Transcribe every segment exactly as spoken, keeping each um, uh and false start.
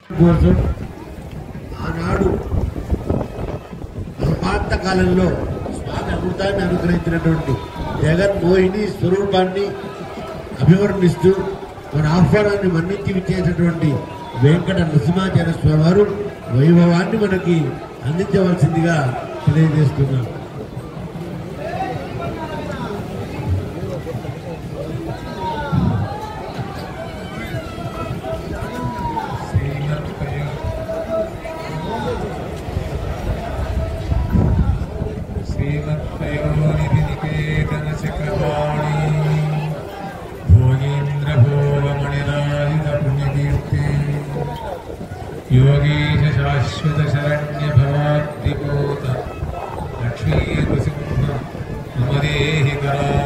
కోసం ఆనాడు అల్పాంత కాలంలో స్వామి అమృతాన్ని అనుగ్రహించినటువంటి జగన్మోహిని స్వరూపాన్ని అభివర్ణిస్తూ మన ఆహ్వానాన్ని మన్నించి విచ్చేసినటువంటి వెంకట నరసింహాచార్య స్వామి వారు వైభవాన్ని మనకి అందించవలసిందిగా తెలియజేస్తున్నాం. योगीश शाश्वत शरण्य भवाद्दिपोत लक्ष्मी नृसिंह ममदेहि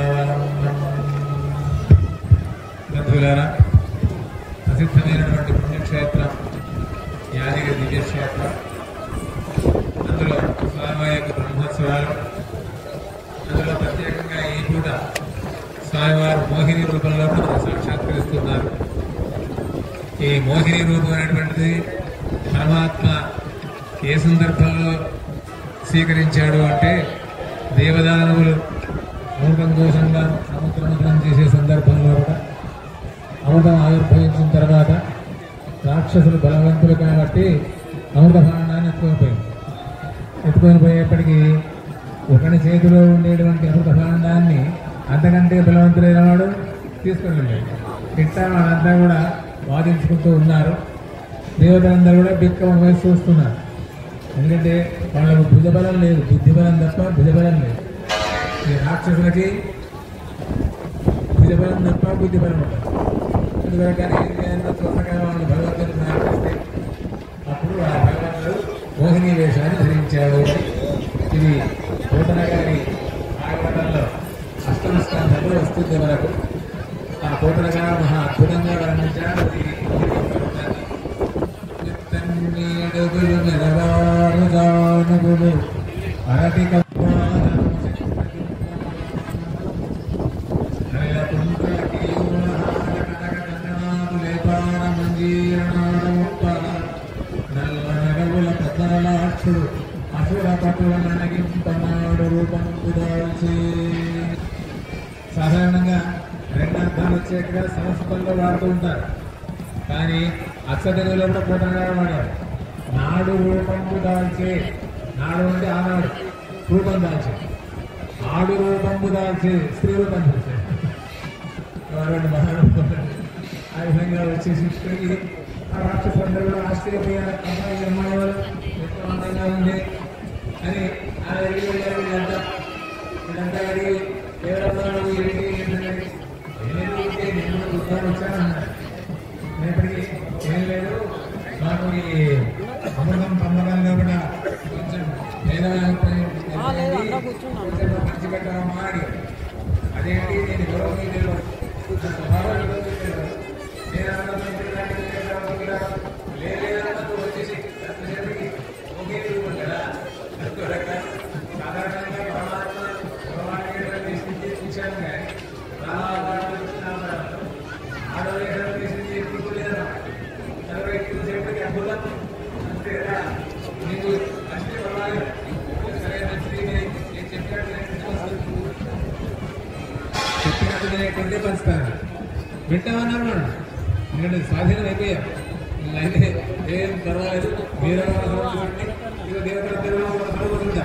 బంధువులారా, ప్రసిద్ధమైనటువంటి పుణ్యక్షేత్రం యాదగిరి దివ్యక్షేత్రం. అందులో స్వామివారి యొక్క బ్రహ్మోత్సవాలు, అందులో ప్రత్యేకంగా ఈ పూట స్వామివారు మోహిని రూపంలో మనకు సాక్షాత్కరిస్తున్నారు. ఈ మోహిని రూపం అనేటువంటిది పరమాత్మ ఏ సందర్భంలో స్వీకరించాడు అంటే, దేవదానవులు అమృతం కోసంగా సముద్రమంతనం చేసే సందర్భంలో కూడా అమృతం ఆవిర్భవించిన తర్వాత రాక్షసులు బలవంతులు కాబట్టి అమృత భాండాన్ని ఎత్తుకొని పోయింది. ఎత్తుకొని పోయేప్పటికీ ఒకని చేతిలో ఉండేటువంటి అమృత భాండాన్ని అంతకంటే బలవంతులైన వాడు తీసుకొని వెళ్ళాడు. ఇట్టా వాళ్ళంతా కూడా వాదించుకుంటూ ఉన్నారు. దేవతలందరూ కూడా బిక్కమ వేసి చూస్తున్నారు. ఎందుకంటే వాళ్ళకు భుజబలం లేదు, బుద్ధిబలం తప్ప భుజబలం లేదు. ఈ రాక్షసులకి భుజబలం తప్ప బుద్ధిబలం ఉంటుంది. అందువరకనే ఏం చేయాలో చూడగా వాళ్ళు భగవంతుని ప్రార్థిస్తే అప్పుడు ఆ భగవంతుడు మోహిని వేషాన్ని ధరించాడు. ఇది పోతన గారి భాగవతంలో అష్టమ స్కంధంలో వస్తుంది మనకు. ఆ పోతన గారు మహా అద్భుతంగా వర్ణించారు. అరటి పద్మలాక్షుడు అసుర పటుల నగిపనాడు రూపం దాల్చి. సాధారణంగా రెండు అర్థాలు వచ్చేట్టుగా సంస్కృతంలో వాడుతూ ఉంటారు, కానీ అక్షతెలుగులో కూడా పూర్ణంగా వాడారు. నాడు రూపంపు దాల్చే, నాడు అంటే ఆనాడు రూపం దాల్చే, ఆడు రూపంపు దాల్చే స్త్రీ రూపం దాల్చే రెండు మహారూపం. ఆ విధంగా వచ్చేసి ఇక్కడికి ఆ రాక్షసులందరూ కూడా ఆశ్చర్యపోయారు. అమ్మాయి అమ్మాయి వాళ్ళు ఎంతో అందంగా ఉంది అని ఆ అడిగి వెళ్ళారు. వీళ్ళంతా వీళ్ళంతా అడిగి ఎవరన్నా ఏంటి ఏంటంటే నేను ఉద్యోగం వచ్చానన్నారు. రేపటికి ఏం లేదు, మాకు ఈ అమృతం పంపడంలో కూడా కొంచెం మంచి పెట్టామా అని. అదేంటి నేను గౌరవ లేదంటూ వచ్చేసి కదా. సాధారణంగా పరమాత్మ స్థితి చూశాను, కానీ ఆడవేసి తీసుకోలేదు. నలభై చూసేప్పటికి అద్భుతం అంతే కదా. మీకు మంచి పర్వాలేదు, సరే మంచిది నేను చెప్పినట్టు చెప్పినట్టు నేను ఎక్కడికే పంచుతాను. వింటామన్నారు మనం, ఎందుకంటే స్వాధీనం అయిపోయాం. అయితే ఏం పర్వాలేదు, మీరు ఇక దేవతలు పడుకుంటా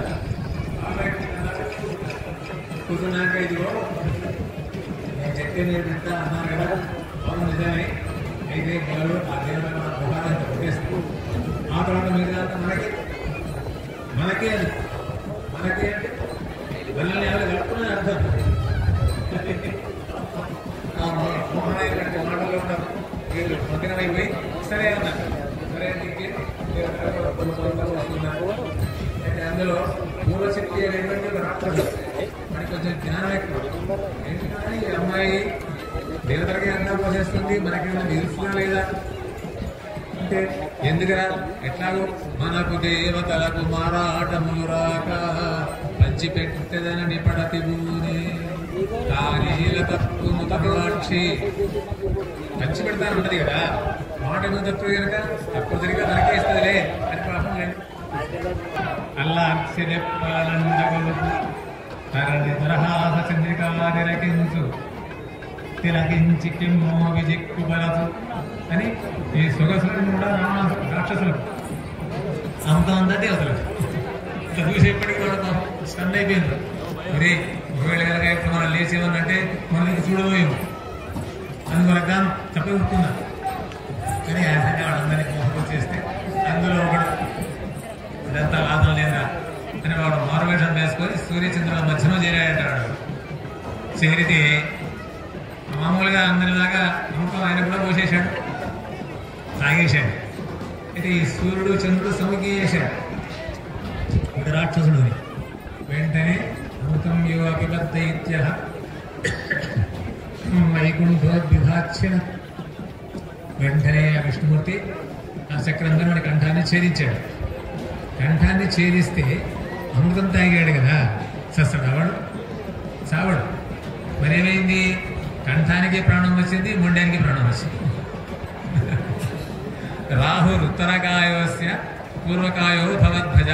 కూర్చున్నాక ఇదిగో నేను చెప్పే నేను వింటా అన్నాను కదా. అవును నిజమే. అయితే వాళ్ళు ఆ దేవత గుహాన్ని కొట్టేస్తూ ఆ తర్వాత మీద మనకి మనకే అది మనకే అంటే మనల్ని ఎవరు కలుపుకునే అర్థం. మోహనైనటువంటి మాటలు ఉంటారు, వీళ్ళు మగ్నమైపోయి సరే అన్నారు. సరే వస్తున్నారు. అయితే అందులో మూలశక్తి అనేటువంటి ఒక రాత్రుడు మనకి కొంచెం జ్ఞానం ఎక్కువ. ఎందుకంటే ఈ అమ్మాయి దేవతలకి అంతా పోసేస్తుంది, మనకేమైనా తెలుసునా లేదా అంటే ఎందుకురా, ఎట్లాగో మనకు దేవతలకు మారాటములు రాక పంచి పెట్టేదని పడతి భూమి కానీల తప్పును తప్పాక్షి పంచి పెడతాను ఉంటది కదా. మాట ఏమో తప్పు కనుక తప్పదు హాస్యపాలండగలుపు తరణి దరహాస చంద్రికారకించు తిలకించి కిమ్మో విజిక్కుబలసు అని ఈ సొగసులను కూడా రాక్షసులు అంత అంతా దేవతలు ఇట్లా చూసేప్పటికీ కూడా స్టన్ అయిపోయింది. ఒరే ఒకవేళ కనుక ఇప్పుడు మనం లేచేమనంటే మనకి చూడబోయేము అందువల్ల గాను చెప్పగలుగుతున్నా. కానీ యాసంగా వాళ్ళందరినీ మోసం చేస్తే అందులో ఒకడు ఇదంతా లాభం లేదా అని వాడు మారువేషం వేసుకొని సూర్యచంద్రుల మధ్యలో చేరాడంటాడు. చేరితే మామూలుగా అందరిలాగా అమ్మకం ఆయన కూడా పోసేశాడు, తాగేశాడు. అయితే ఈ సూర్యుడు చంద్రుడు సముఖేశాడు ఒక రాక్షసుడిని. వెంటనే అమృతం యువపిబద్ధైత్య వైకుంఠోద్విధాచ్చిన వెంటనే ఆ విష్ణుమూర్తి ఆ చక్రంతో వాడి కంఠాన్ని ఛేదించాడు. కంఠాన్ని ఛేదిస్తే అమృతం తాగాడు కదా, సస్తాడు అవడు చావడు. మరేమైంది? కంఠానికి ప్రాణం వచ్చింది, మొండానికి ప్రాణం వచ్చింది. రాహుర్ ఉత్తరకాయోస్య పూర్వకాయో భవద్భజ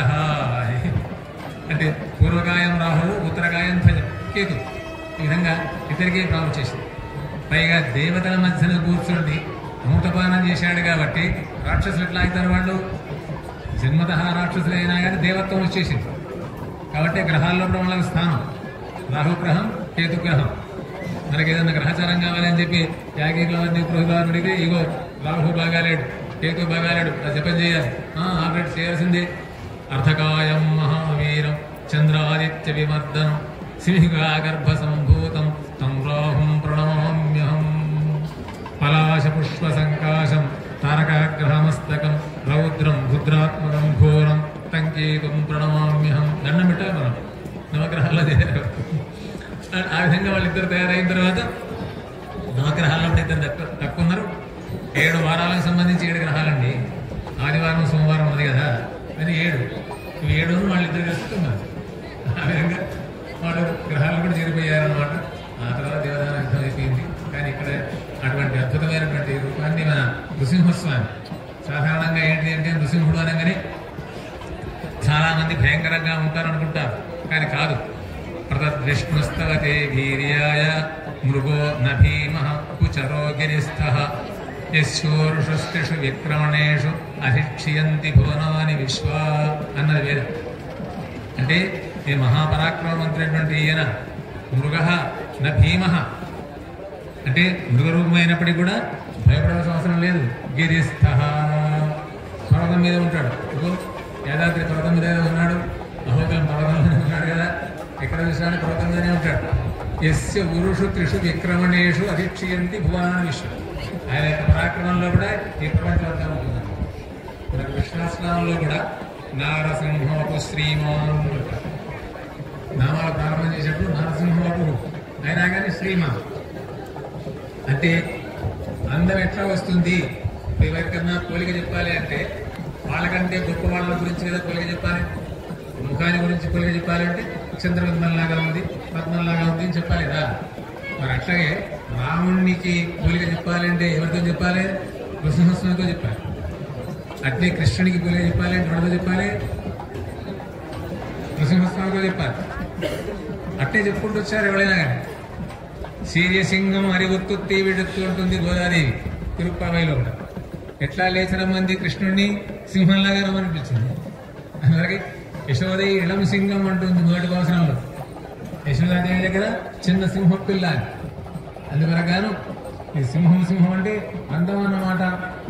అంటే పూర్వకాయం రాహువు, ఉత్తరకాయం ధ్వజ కేతు. ఈ విధంగా ఇద్దరికీ ప్రాణం చేసింది. పైగా దేవతల మధ్యన కూర్చుండి అమృతపానం చేశాడు కాబట్టి రాక్షసులు ఎట్లా అవుతారు? వాళ్ళు జన్మత రాక్షసులైనా కానీ దేవత్వం వచ్చేసింది కాబట్టి గ్రహాల్లో కూడా వాళ్ళకి స్థానం. రాహుగ్రహం, కేతుగ్రహం. మనకి ఏదైనా గ్రహచారం కావాలని చెప్పి యాగిరిలో గృహదారు అడిగితే ఇగో రాహు బాగాలేడు, కేతు బాగాలేడు, అది జపం చేయాలి, ఆపరేట్ చేయాల్సిందే. అర్ధకాయం మహావీరం చంద్రాదిత్య విమర్దనం సింహికాగర్భ సంభూతం తం రాహుం ప్రణమామ్యహం. పలాశ పుష్ప సంకాశం తారకాగ్రహమస్తకం రౌద్రం రుద్రాత్మకం ఘోరం తంకేతుం ప్రణమామ్యహం. దండం పెట్టాలి మనం, నవగ్రహాల్లో చేరారు. ఆ విధంగా వాళ్ళిద్దరు తయారైన తర్వాత నవగ్రహాల్లో ఇద్దరు తక్కువ తక్కువ ఉన్నారు. ఏడు వారాలకు సంబంధించి ఏడు గ్రహాలండి. ఆదివారం సోమవారం ఉంది కదా, అది ఏడు. ఏడు వాళ్ళిద్దరు కలుస్తున్నారు. ఆ విధంగా వాళ్ళు గ్రహాలు కూడా చేరిపోయారన్నమాట. ఆ తర్వాత దేవదాన యుద్ధం అయిపోయింది. కానీ ఇక్కడ అటువంటి అద్భుతమైనటువంటి రూపాన్ని మన నృసింహస్వామి. సాధారణంగా ఏంటి అంటే నృసింహుడు అనగానే చాలా మంది భయంకరంగా ఉంటారనుకుంటారు, కానీ కాదు. ప్రతద్విష్ణుస్తవతే వీర్యాయ మృగో న భీమః కుచరో గిరిస్థః యశోరుషస్తిషు విక్రమణేషు అధిక్షియంతి భువనాని విశ్వా అన్నది వేదం. అంటే ఈ మహాపరాక్రమవంతుడైనటువంటి ఈయన మృగ న భీమః అంటే మృగరూపమైనప్పటికీ కూడా భయపడాల్సిన అవసరం లేదు. గిరిస్థః పర్వతం మీద ఉంటాడు. ఇప్పుడు యాదాద్రి పర్వతం మీద ఉన్నాడు, అహోబిలం పర్వతం మీద ఉన్నాడు కదా, ఎక్కడ చూసినా పర్వతం మీదనే ఉంటాడు. యస్య ఉరుషు త్రిషు విక్రమణేషు అధిక్షియంతి భువనాని విశ్వం. ఆయన యొక్క పరాక్రమంలో కూడా ఈ ప్రపంచంతా ఉంటుంది. మనకు విష్ణుస్నామంలో కూడా నారసింహోపు శ్రీమాన్ నామాలు ప్రారంభం చేసేటప్పుడు నారసింహోపు అయినా కానీ శ్రీమాన్ అంటే అందం ఎట్లా వస్తుంది? ఎవరికన్నా పోలిక చెప్పాలి అంటే వాళ్ళకంటే గొప్ప వాళ్ళ గురించి కదా పోలిక చెప్పాలి. ముఖాన్ని గురించి పోలిక చెప్పాలంటే చంద్రబింబంలాగా ఉంది, పద్మంలాగా ఉంది అని చెప్పాలి కదా. మరి అట్లాగే రాముడికి పోలిక చెప్పాలంటే ఎవరితో చెప్పాలి? నృసింహస్వామితో చెప్పాలి. అట్లే కృష్ణుడికి పోలిక చెప్పాలంటే ఎవరితో చెప్పాలి? నృసింహస్వామితో చెప్పాలి. అట్లే చెప్పుకుంటూ వచ్చారు ఎవరైనా కానీ. సీరియసింగం అరిగుర్తుత్తి విడుతూ ఉంటుంది గోదాదేవి తిరుప్పావైలో కూడా. ఎట్లా లేచిన మంది కృష్ణుడిని సింహంలాగా రమ్మనిపించింది. అలాగే యశోదయ ఇళం సింగం అంటుంది మొదటి భాషణంలో. యశోదాదేవి దగ్గర చిన్న సింహం పిల్ల. అందువరగాను ఈ సింహం సింహం అంటే అందం అన్నమాట.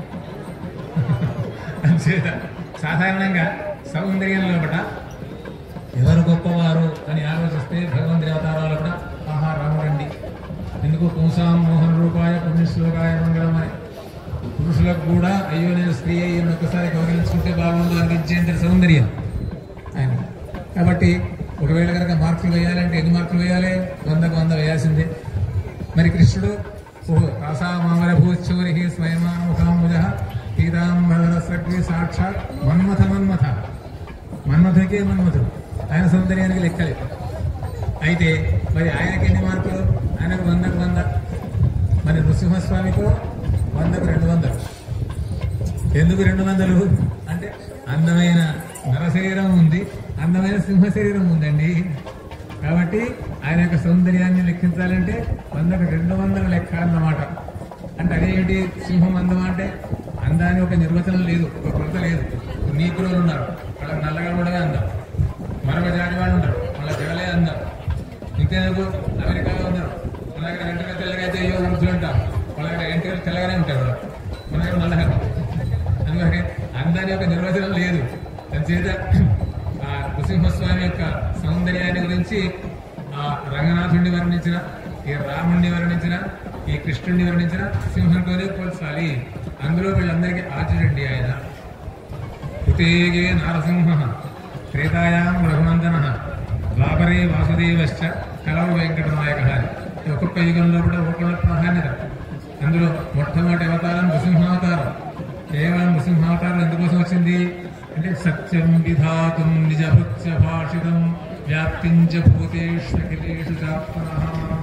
సాధారణంగా సౌందర్యం లోపల ఎవరు గొప్పవారు అని ఆలోచిస్తే భగవంతుని అవతారాలు కూడా ఆహా రాముడండి. ఎందుకు పుంసాం మోహన్ రూపాయ పుణ్యశ్లోకాయ మంగళం అని. పురుషులకు కూడా అయ్యో నేను స్త్రీ అయ్యని ఒక్కసారి గౌరవించుకుంటే బాగుండు అనిపించేంత సౌందర్యం ఆయన. కాబట్టి ఒకవేళ కనుక మార్కులు వేయాలంటే ఎన్ని మార్కులు వేయాలి? వందకు వంద వేయాల్సిందే. మరి కృష్ణుడు రాసామావరభూచోరి స్వయమాముఖాంబుజ పీతాంబరసగ్ని సాక్షాత్ మన్మథ మన్మథ మన్మథకే మన్మథుడు. ఆయన సౌందర్యానికి లెక్కలే. అయితే మరి ఆయనకి ఎన్ని మార్కులు? ఆయనకు వందకు వంద. మరి నృసింహస్వామికో వందకు రెండు వందలు. ఎందుకు రెండు వందలు అంటే అందమైన నర శరీరం ఉంది, అందమైన సింహ శరీరం ఉందండి. కాబట్టి ఆయన యొక్క సౌందర్యాన్ని లెక్కించాలంటే వందకు రెండు వందల లెక్క అన్నమాట. అంటే అదేమిటి సింహం అందం అంటే? అందాన్ని ఒక నిర్వచనం లేదు, ఒక కొలత లేదు. నీకులు ఉన్నారు, వాళ్ళకి నల్లగా ఉండగా అందం. మరొక జాతి వాళ్ళు ఉన్నారు, వాళ్ళ జగలే అందం. ఇంతేందుకు అమెరికాలో ఉన్నారు, మన దగ్గర ఎంటగా తెల్లగా అయితే అయ్యో వృద్ధులు ఉంటాం, వాళ్ళ దగ్గర ఎంటగా తెల్లగానే ఉంటారు, మన దగ్గర నల్లగా. అందుకని అందాన్ని ఒక నిర్వచనం లేదు. అందుచేత ఆ నృసింహస్వామి యొక్క సౌందర్యాన్ని గురించి ఆ రంగనాథుడిని వర్ణించిన, ఈ రాముడిని వర్ణించిన, ఈ కృష్ణుడిని వర్ణించిన సింహంతోనే పోల్చాలి. అందులో వీళ్ళందరికీ ఆచరండి ఆయన. కృతేగే నారసింహ త్రేతాయాం రఘునందన ద్వాపరే వాసుదేవశ్చ కలవు వెంకటనాయక. ఒక్కొక్క యుగంలో కూడా ఒక్కొక్క ప్రాధాన్యత. అందులో మొట్టమొదటి అవతారం నృసింహావతారం. కేవలం నృసింహావతారం ఎందుకోసం వచ్చింది అంటే సత్యం విధాతుం నిజభృత్య భాషితం వ్యాప్తించ భూతేష్వఖిలేషు చాత్మనః.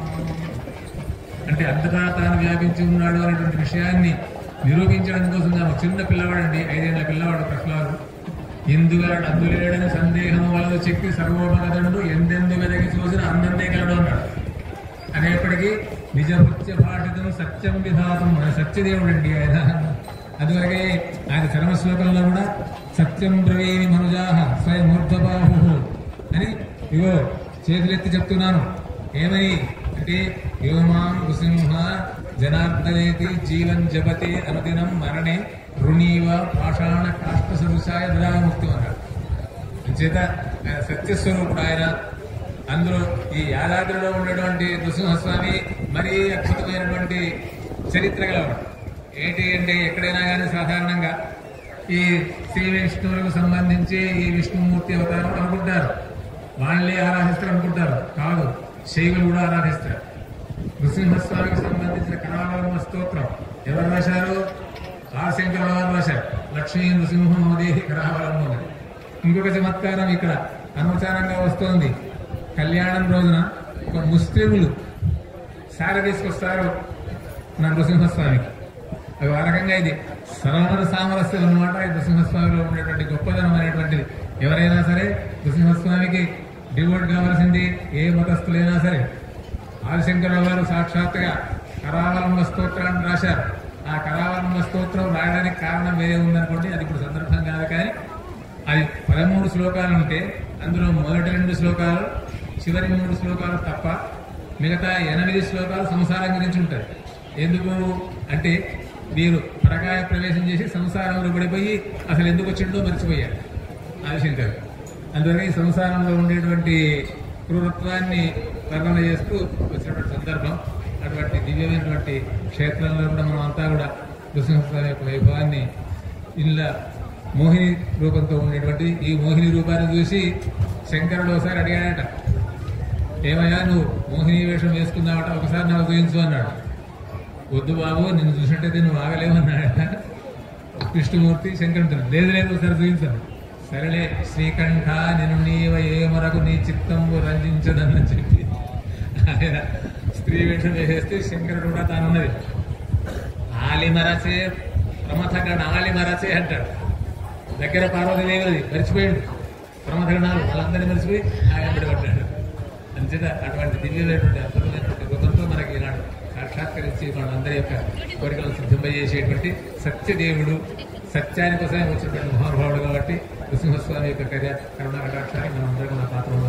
అంటే అంతటా తాను వ్యాపించి ఉన్నాడు అనేటువంటి విషయాన్ని నిరూపించడం కోసం నాకు చిన్న పిల్లవాడండి, ఐదేళ్ల పిల్లవాడు ప్రహ్లాదు. ఎందుగలడు అందులేడని సందేహం వలన చెప్పి సర్వోపగతుడు ఎందెందు వెదకి చూసిన అందందే గలడు అన్నాడు. అనేప్పటికీ నిజభృత్య భాషితం సత్యం విధాతం మన సత్యదేవుడు అండి ఆయన. అందువరకే ఆయన చరమశ్లోకంలో కూడా సత్యం బ్రవీమి మనుజాహ స్వయం ఊర్ధ్వబాహు అని ఇగో చేతులెత్తి చెప్తున్నాను. ఏమని అంటే యోమాం నృసింహ జనార్దనేతి జీవన్ జపతే అనుదినం మరణే రుణీవ పాషాణ కాష్ట సదృశాయ దదాముక్తి అన్నాడు. చేత ఆయన సత్యస్వరూపుడు ఆయన. అందులో ఈ యాదాద్రిలో ఉన్నటువంటి నృసింహస్వామి మరీ అద్భుతమైనటువంటి చరిత్ర గలవాడు. ఏంటి అంటే ఎక్కడైనా కానీ సాధారణంగా ఈ శ్రీ విష్ణువులకు సంబంధించి ఈ విష్ణుమూర్తి అవతారం అనుకుంటారు, వాళ్ళే ఆరాధిస్తారు అనుకుంటారు. కాదు, శైవులు కూడా ఆరాధిస్తారు. నృసింహస్వామికి సంబంధించిన కరావలంబ స్తోత్రం ఎవరు రాశారు? ఆశంకరుల వారు రాశారు. లక్ష్మీ నృసింహం మోదేహి కరావలంబం. ఇంకొక చమత్కారం ఇక్కడ అనుచారంగా వస్తోంది. కళ్యాణం రోజున ఒక ముస్లింలు సార తీసుకొస్తారు నా నృసింహస్వామికి. అవి ఆ రకంగా ఇది సరళ సామరస్యం అన్నమాట. ఈ నృసింహస్వామిలో ఉండేటువంటి గొప్పదనం అనేటువంటిది. ఎవరైనా సరే నృసింహస్వామికి డివోట్ కావాల్సింది ఏ మతస్థులైనా సరే. ఆదిశంకరుల వారు సాక్షాత్తుగా కరావలంబ స్తోత్రాన్ని రాశారు. ఆ కరావలంబ స్తోత్రం రాయడానికి కారణం వేరే ఉందనుకోండి, అది ఇప్పుడు సందర్భం కాదు. కానీ అది పదమూడు శ్లోకాలు ఉంటే అందులో మొదటి రెండు శ్లోకాలు, చివరి మూడు శ్లోకాలు తప్ప మిగతా ఎనిమిది శ్లోకాలు సంసారం గురించి ఉంటాయి. ఎందుకు అంటే వీరు పరకాయ ప్రవేశం చేసి సంసారంలో పడిపోయి అసలు ఎందుకు వచ్చిందో మర్చిపోయారు ఆదిశంకర్. అందువల్ల ఈ సంసారంలో ఉండేటువంటి క్రూరత్వాన్ని వర్ణన చేస్తూ వచ్చినటువంటి సందర్భం. అటువంటి దివ్యమైనటువంటి క్షేత్రంలో కూడా మనం అంతా కూడా నృసింహస్వామి యొక్క వైభవాన్ని ఇలా మోహిని రూపంతో ఉండేటువంటి ఈ మోహిని రూపాన్ని చూసి శంకరుడు ఒకసారి అడిగాడట, ఏమయ్యా నువ్వు మోహిని వేషం వేసుకున్నావట, ఒకసారి నాకు చూపించు అన్నాడు. వద్దు బాబు, నిన్ను చూసినట్టయితే నువ్వు ఆగలేమన్నాడట విష్ణుమూర్తి. శంకరుడు లేదు లేదు ఒకసారి చూపించాను. సరేలే శ్రీకంఠ నిన్ను నీవ ఏ మరకు నీ చిత్తంబు రంజించదని చెప్పి ఆయన స్త్రీ వేషం వేసేస్తే శంకరుడు కూడా తానున్నది ఆలిమరచే ప్రమథగణ ఆలిమరచే అంటాడు. దగ్గర పార్వతీదేవి మర్చిపోయాడు, ప్రమథగణాలు వాళ్ళందరినీ మర్చిపోయి ఆయన పడ్డాడు. అంచేత అటువంటి దివ్యమైనటువంటి అద్భుతమైనటువంటి రూపంతో మనకి ఈనాడు సాక్షాత్కరించి మనందరి యొక్క కోరికలను సిద్ధింపజేసేటువంటి సత్యదేవుడు, సత్యాని కోసమే వచ్చినటువంటి మహానుభావుడు. కాబట్టి నృసింహస్వామి యొక్క కర్య కరుణా కటాక్షాన్ని మనం అందరికీ మన పాత్ర